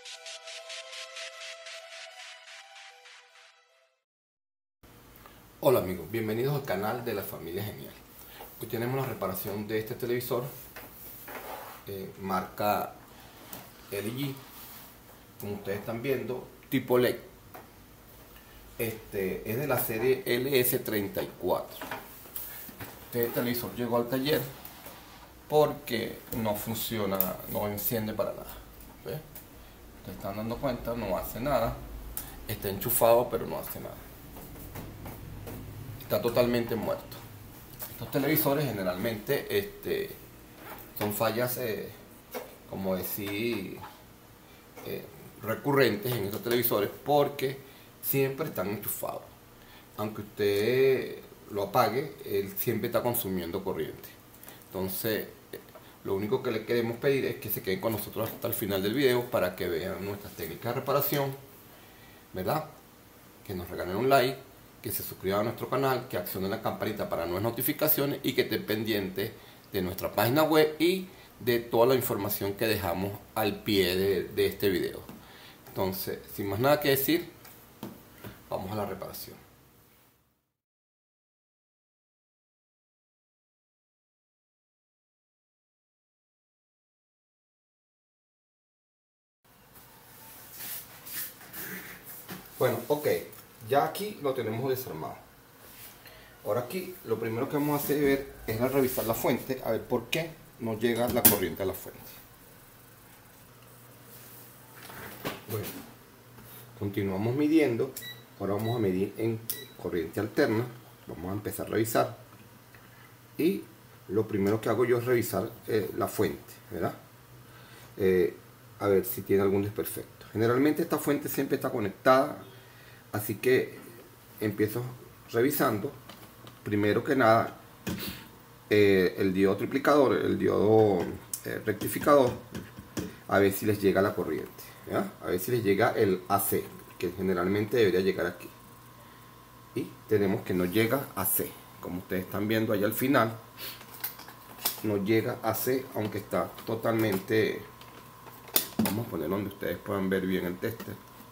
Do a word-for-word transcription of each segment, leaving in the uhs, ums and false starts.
Hola amigos, bienvenidos al canal de la familia Genial. Hoy tenemos la reparación de este televisor eh, marca L G, como ustedes están viendo, tipo L E D. Este es de la serie L S treinta y cuatro. Este televisor llegó al taller porque no funciona, no enciende para nada. ¿Ves? Ustedes están dando cuenta, no hace nada. Está enchufado pero no hace nada. Está totalmente muerto. Estos televisores generalmente este, son fallas, eh, como decir, eh, recurrentes en estos televisores porque siempre están enchufados. Aunque usted lo apague, él siempre está consumiendo corriente. Entonces, eh, lo único que le queremos pedir es que se queden con nosotros hasta el final del video para que vean nuestras técnicas de reparación, ¿verdad? Que nos regalen un like, que se suscriban a nuestro canal, que accionen la campanita para nuevas notificaciones y que estén pendientes de nuestra página web y de toda la información que dejamos al pie de, de este video. Entonces, sin más nada que decir, vamos a la reparación. Bueno, ok, ya aquí lo tenemos desarmado. Ahora aquí lo primero que vamos a hacer es a revisar la fuente, a ver por qué no llega la corriente a la fuente. Bueno, continuamos midiendo. Ahora vamos a medir en corriente alterna. Vamos a empezar a revisar. Y lo primero que hago yo es revisar eh, la fuente, ¿verdad? Eh, a ver si tiene algún desperfecto. Generalmente esta fuente siempre está conectada, así que empiezo revisando. Primero que nada, eh, el diodo triplicador, el diodo eh, rectificador, a ver si les llega la corriente, ¿ya? A ver si les llega el A C, que generalmente debería llegar aquí. Y tenemos que no llega a C, como ustedes están viendo allá al final, no llega a C, aunque está totalmente. Vamos a poner donde ustedes puedan ver bien el tester.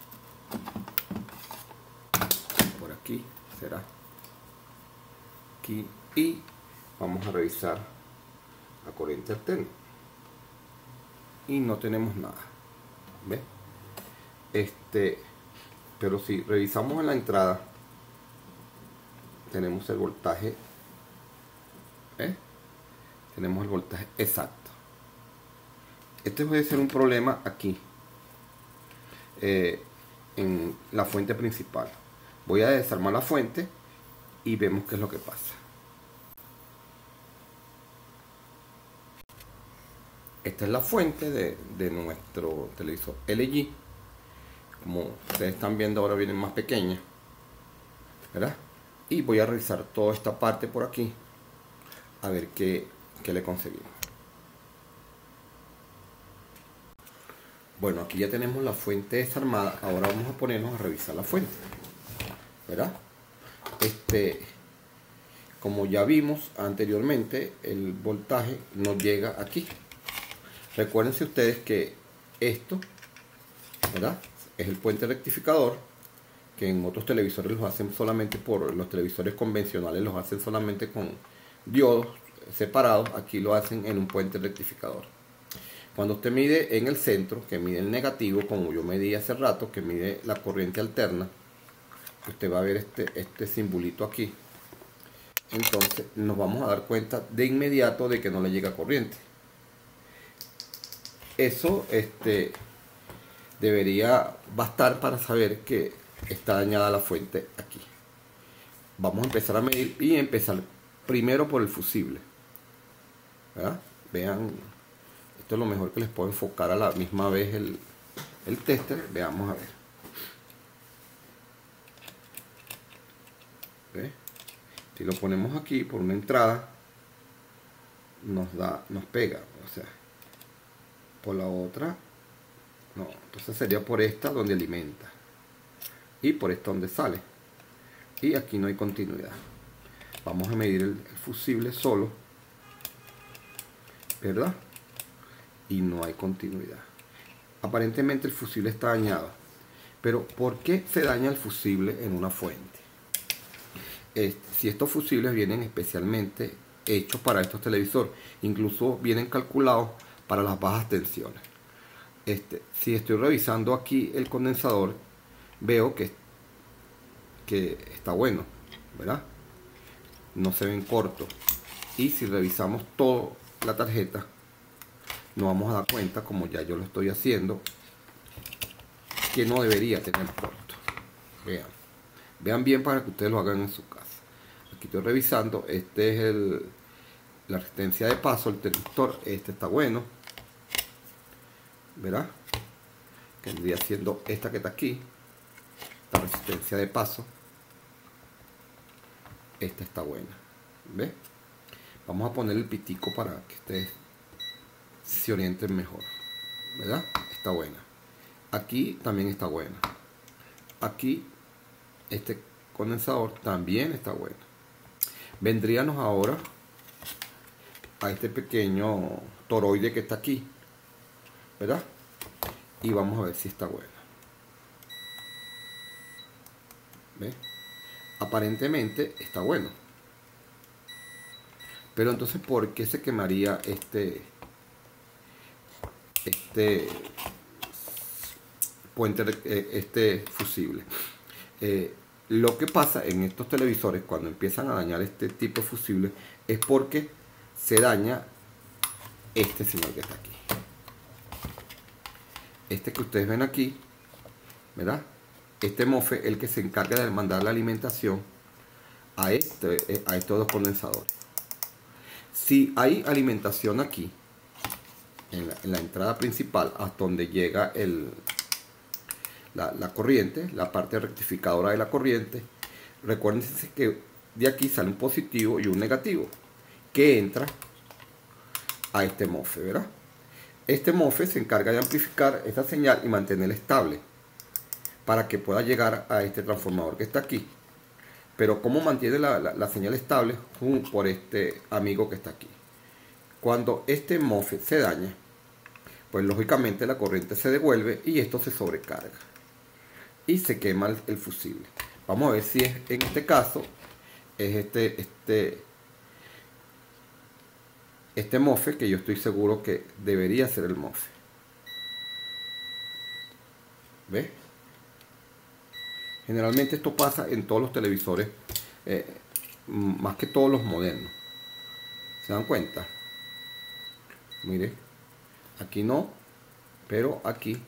Por aquí será. Aquí, y vamos a revisar la corriente alterna y no tenemos nada, ¿ves? Este, pero si revisamos en la entrada tenemos el voltaje, ¿ves? Tenemos el voltaje exacto. Este puede ser un problema aquí eh, en la fuente principal. Voy a desarmar la fuente y vemos qué es lo que pasa. Esta es la fuente de, de nuestro televisor L G. Como ustedes están viendo, ahora vienen más pequeñas, ¿verdad? Y voy a revisar toda esta parte por aquí a ver qué, qué le conseguimos. Bueno, aquí ya tenemos la fuente desarmada. Ahora vamos a ponernos a revisar la fuente, ¿verdad? Este, como ya vimos anteriormente, el voltaje no llega aquí. Recuérdense ustedes que esto, ¿verdad?, es el puente rectificador, que en otros televisores los hacen solamente por los televisores convencionales, los hacen solamente con diodos separados. Aquí lo hacen en un puente rectificador. Cuando usted mide en el centro, que mide el negativo, como yo medí hace rato, que mide la corriente alterna, usted va a ver este, este simbolito aquí. Entonces nos vamos a dar cuenta de inmediato de que no le llega corriente. Eso este, debería bastar para saber que está dañada la fuente aquí. Vamos a empezar a medir y empezar primero por el fusible, ¿verdad? Vean, esto es lo mejor que les puedo enfocar a la misma vez el, el tester. Veamos a ver. ¿Ve? Si lo ponemos aquí por una entrada, nos da, nos pega, o sea, por la otra no, entonces sería por esta donde alimenta y por esta donde sale, y aquí no hay continuidad. Vamos a medir el, el fusible solo, ¿verdad? Y no hay continuidad. aparentemente el fusible está dañado. Pero ¿por qué se daña el fusible en una fuente? Este, si estos fusibles vienen especialmente hechos para estos televisores, incluso vienen calculados para las bajas tensiones. Este, si estoy revisando aquí el condensador, veo que, que está bueno, ¿verdad? No se ven cortos. Y si revisamos toda la tarjeta, nos vamos a dar cuenta, como ya yo lo estoy haciendo, que no debería tener corto. Vean, vean bien para que ustedes lo hagan en su casa. Aquí estoy revisando, este es el, la resistencia de paso, el transistor, este está bueno, ¿verdad? Que vendría siendo esta que está aquí, la resistencia de paso, esta está buena, ¿ves? Vamos a poner el pitico para que ustedes se orienten mejor, ¿verdad? Está buena. Aquí también está buena. Aquí este condensador también está bueno. Vendríamos ahora a este pequeño toroide que está aquí, ¿verdad? Y vamos a ver si está bueno. ¿Ves? Aparentemente está bueno. Pero entonces, ¿por qué se quemaría este este puente, este fusible? Eh, lo que pasa en estos televisores cuando empiezan a dañar este tipo de fusible es porque se daña este señor que está aquí, este que ustedes ven aquí, ¿verdad? Este mofe es el que se encarga de mandar la alimentación a, este, a estos dos condensadores. Si hay alimentación aquí en la, en la entrada principal hasta donde llega el La, la corriente, la parte rectificadora de la corriente, recuerden que de aquí sale un positivo y un negativo que entra a este mofe, ¿verdad? Este mofe se encarga de amplificar esta señal y mantenerla estable para que pueda llegar a este transformador que está aquí. Pero ¿cómo mantiene la, la, la señal estable? Por este amigo que está aquí. Cuando este mofe se daña, pues lógicamente la corriente se devuelve y esto se sobrecarga y se quema el, el fusible. Vamos a ver si es en este caso es este este este mofe, que yo estoy seguro que debería ser el mofe. ¿Ves? Generalmente esto pasa en todos los televisores, eh, más que todos los modernos. ¿Se dan cuenta? Mire, aquí no, pero aquí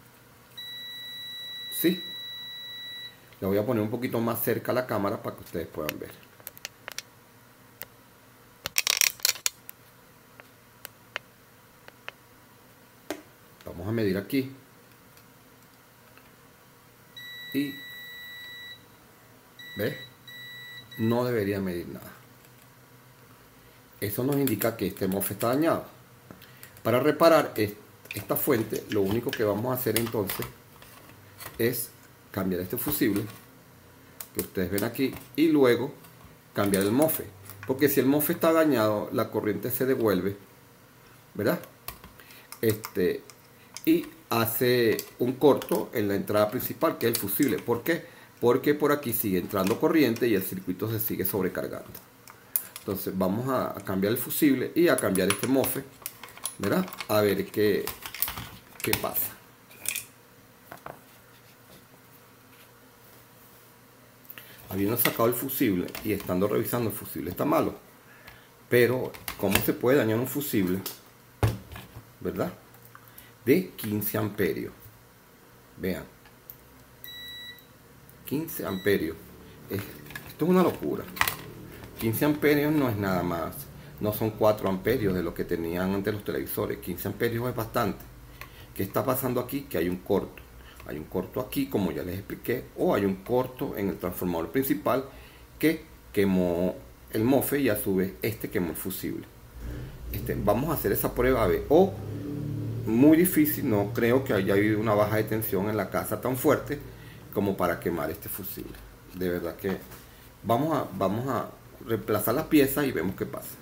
sí. Le voy a poner un poquito más cerca a la cámara para que ustedes puedan ver. Vamos a medir aquí. Y ¿ves? No debería medir nada. Eso nos indica que este mofe está dañado. Para reparar esta fuente, lo único que vamos a hacer entonces es cambiar este fusible que ustedes ven aquí y luego cambiar el mofe, porque si el mofe está dañado la corriente se devuelve, ¿verdad? Este y hace un corto en la entrada principal, que es el fusible. ¿Por qué? Porque por aquí sigue entrando corriente y el circuito se sigue sobrecargando. Entonces vamos a, a cambiar el fusible y a cambiar este mofe, ¿verdad? A ver qué, qué pasa. Habiendo sacado el fusible y estando revisando, el fusible está malo. Pero ¿cómo se puede dañar un fusible, verdad? De quince amperios. Vean, quince amperios. Esto es una locura. quince amperios no es nada más, no son cuatro amperios de lo que tenían antes los televisores. quince amperios es bastante. ¿Qué está pasando aquí? Que hay un corto. Hay un corto aquí, como ya les expliqué, o hay un corto en el transformador principal que quemó el mofe y a su vez este quemó el fusible. Este, vamos a hacer esa prueba a ver. O muy difícil, no creo que haya habido una baja de tensión en la casa tan fuerte como para quemar este fusible. De verdad que vamos a, vamos a reemplazar las piezas y vemos qué pasa.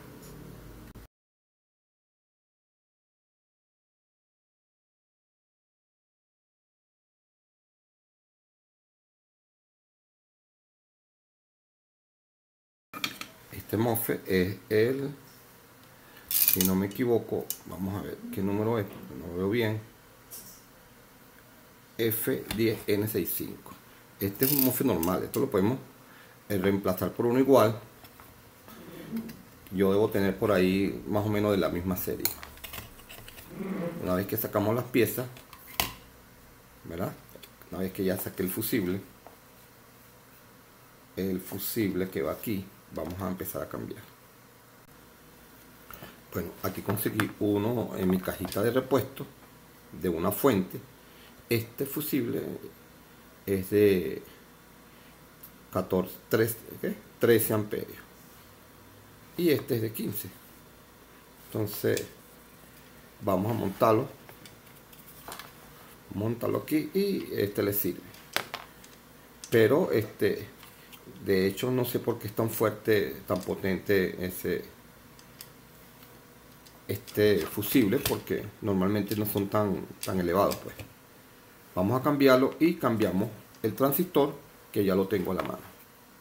Este MOSFET es el, si no me equivoco, vamos a ver qué número es, porque no lo veo bien, F diez N sesenta y cinco. Este es un MOSFET normal, esto lo podemos eh, reemplazar por uno igual. Yo debo tener por ahí más o menos de la misma serie. Una vez que sacamos las piezas, ¿verdad? Una vez que ya saqué el fusible, el fusible que va aquí, vamos a empezar a cambiar. Bueno, aquí conseguí uno en mi cajita de repuesto de una fuente. Este fusible es de catorce, trece, ¿qué? trece amperios y este es de quince. Entonces vamos a montarlo, montarlo aquí y este le sirve. Pero este, de hecho no sé por qué es tan fuerte, tan potente ese este fusible, porque normalmente no son tan tan elevados. Pues vamos a cambiarlo y cambiamos el transistor, que ya lo tengo a la mano.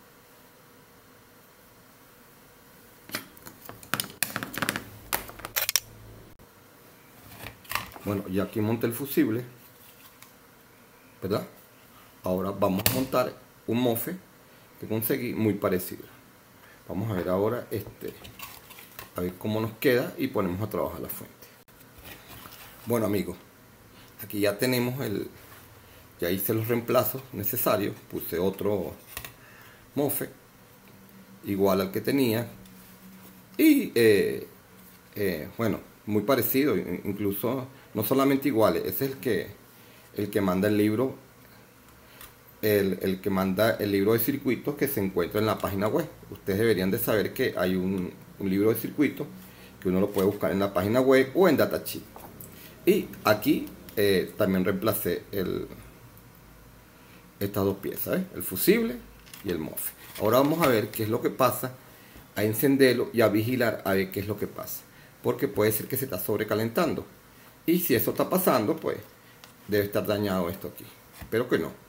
Bueno, ya aquí monté el fusible, ¿verdad? Ahora vamos a montar un MOSFET que conseguí muy parecido. Vamos a ver ahora este, a ver cómo nos queda y ponemos a trabajar la fuente. Bueno amigos, aquí ya tenemos el, ya hice los reemplazos necesarios, puse otro MOSFET igual al que tenía y eh, eh, bueno, muy parecido, incluso no solamente iguales, ese es el que el que manda el libro el, el que manda el libro de circuitos que se encuentra en la página web. Ustedes deberían de saber que hay un, un libro de circuitos que uno lo puede buscar en la página web o en datasheet. Y aquí eh, también reemplacé el, estas dos piezas, ¿eh? El fusible y el MOSFET. Ahora vamos a ver qué es lo que pasa, a encenderlo y a vigilar a ver qué es lo que pasa, porque puede ser que se está sobrecalentando, y si eso está pasando, pues debe estar dañado esto aquí. Espero que no.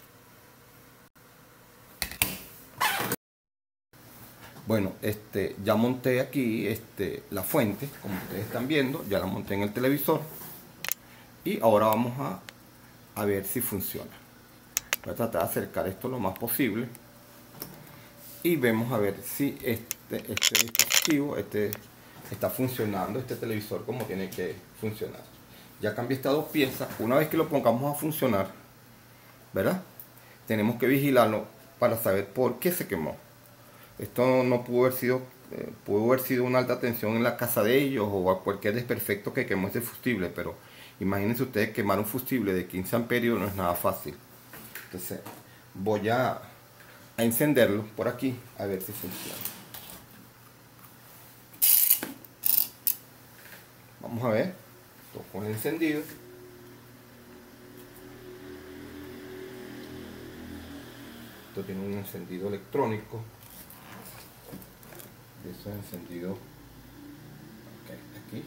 Bueno, este, ya monté aquí este, la fuente, como ustedes están viendo, ya la monté en el televisor y ahora vamos a, a ver si funciona. Voy a tratar de acercar esto lo más posible y vemos a ver si este, este dispositivo este, está funcionando, este televisor como tiene que funcionar. Ya cambié estas dos piezas. Una vez que lo pongamos a funcionar, ¿verdad? Tenemos que vigilarlo para saber por qué se quemó. Esto no pudo haber sido, eh, pudo haber sido una alta tensión en la casa de ellos o cualquier desperfecto que quemó ese fusible, pero imagínense ustedes quemar un fusible de quince amperios, no es nada fácil. Entonces voy a, a encenderlo por aquí a ver si funciona. Vamos a ver, esto con el encendido. Esto tiene un encendido electrónico. Eso es encendido okay, aquí.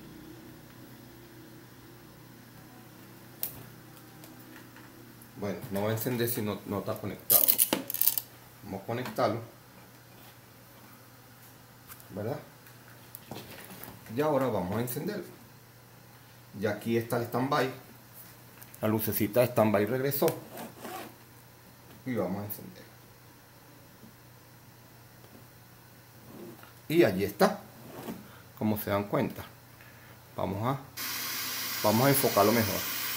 Bueno, no va a encender si no, no está conectado. Vamos a conectarlo, ¿verdad? Y ahora vamos a encenderlo. Ya aquí está el standby. La lucecita de standby regresó. Y vamos a encender. Y allí está, como se dan cuenta. Vamos a, vamos a enfocarlo mejor.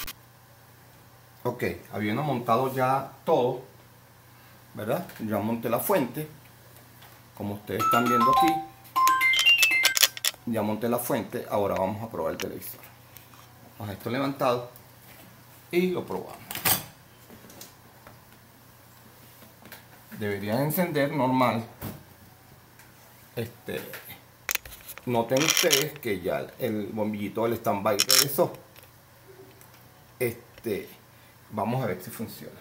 Ok, habiendo montado ya todo, ¿verdad? Ya monté la fuente, como ustedes están viendo aquí. Ya monté la fuente, ahora vamos a probar el televisor. Vamos a esto levantado y lo probamos. Debería encender normal. Este, noten ustedes que ya el bombillito del standby regresó. Este, vamos a ver si funciona.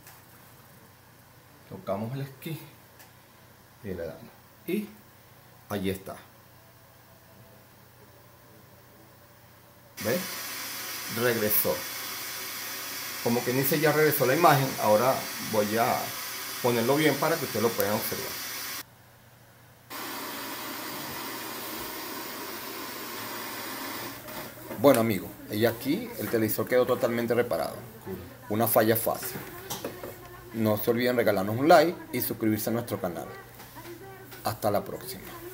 Tocamos el esquí y le damos. Y allí está. ¿Ves? Regresó. Como que dice, ya regresó la imagen. Ahora voy a ponerlo bien para que ustedes lo puedan observar. Bueno amigos, y aquí el televisor quedó totalmente reparado. Una falla fácil. No se olviden regalarnos un like y suscribirse a nuestro canal. Hasta la próxima.